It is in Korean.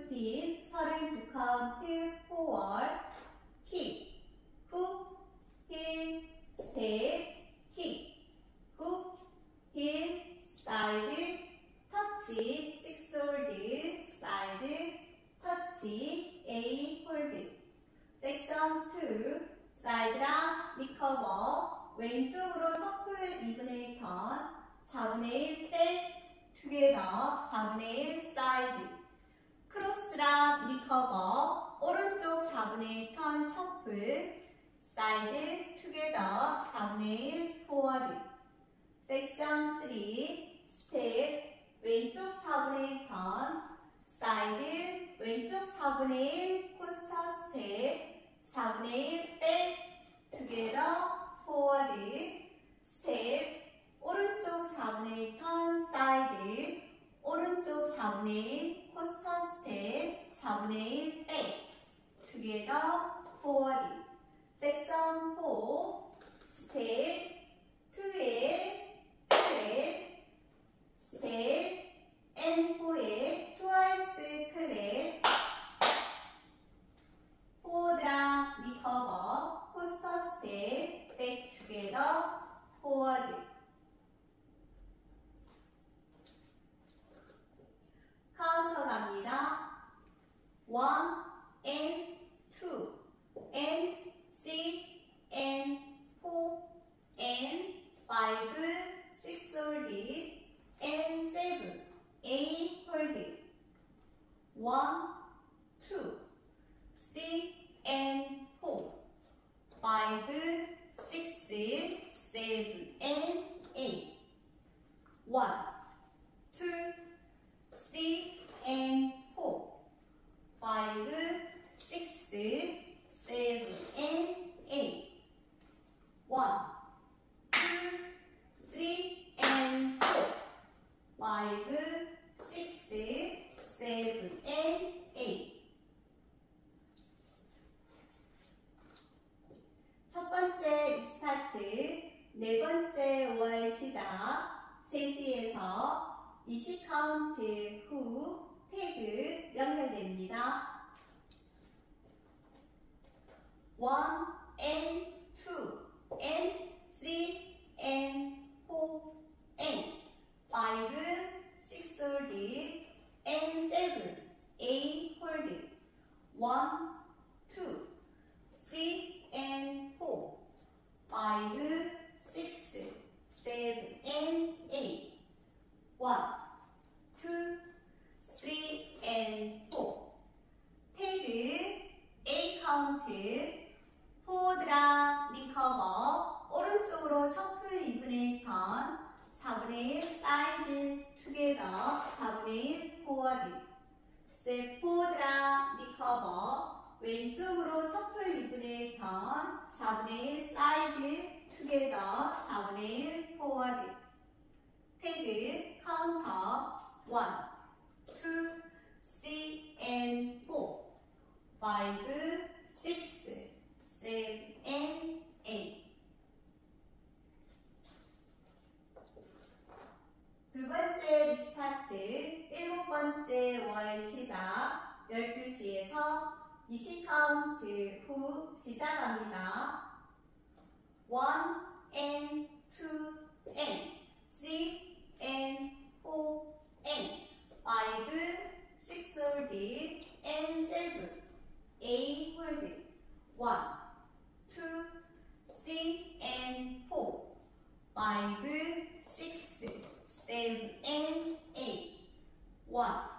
15, 30 to count forward, kick, hook, heel, step, kick, hook, heel, side, touch, 6 hold, side, touch, 8 hold. 섹션 2, 사이드랑 리커버, 왼쪽으로 셔플 2분의 1 턴, 4분의 1 백, 투게더, 4분의 1 사이드, 크로스랑 리커버, 오른쪽 4분의 1 턴 셔플, 사이드, 투게더, 4분의 1 포워드. 섹션 3, 스텝, 왼쪽 4분의 1 턴, 사이드, 왼쪽 4분의 1 코스터 스텝, 4분의 1 백, 투게더, 포워드, 스텝, 오른쪽 4분의 1 턴, 사이드, 오른쪽 4분의 1 코스터 스텝, 4분의 1 백, 투게더, 포워드. 섹션 4, 스텝, 2에, 클랩, 스텝, and 4에, twice 클랩, 포워드랑 리커버, 코스터 스텝, 백 투게더, 포워드. 카운터 갑니다. 1 and 2 and 3 and 4 and 5, 6 hold and 7, 8 hold. 1, 2, 3 and 4, 5, 6, 7 and 8. 1, 2, 3 and 4, 5, 6, 7 and 8. 1, 2, 3 and 4, 5, 6, 7 and 8. 첫 번째 리스타트, 네 번째 5월 시작, 3시에서 20카운트 후 태그 연결됩니다. 1 and 2 and 3 and 4 and 5, 6 hold and 7, 8 hold. 1, 2, 3 and 4, 5, 6, 7 and 8. 1, 2, 3 and 4. 태그 A 카운트, 포워드랑 리커버, 오른쪽으로 셔플 2분의 1 턴, 4분의 1 사이드, 투게더, 4분의 1 포워드. 스텝 포워드랑 리커버, 왼쪽으로 셔플 2분의 1 턴, 4분의 1 사이드, 투게더, 4분의 1 포워드. 태그 카운터 1, 2, 3 and 4, 5, 6, 7 and 8. 두 번째 리스타트, 일곱 번째 월 시작, 12시에서 20카운트 후 시작합니다. 1 and 2 and 3 and 4 and 5, 6 hold and 7, 8 hold. 1, 2, 3 and 4, 5, 6, 7 and 8. 1,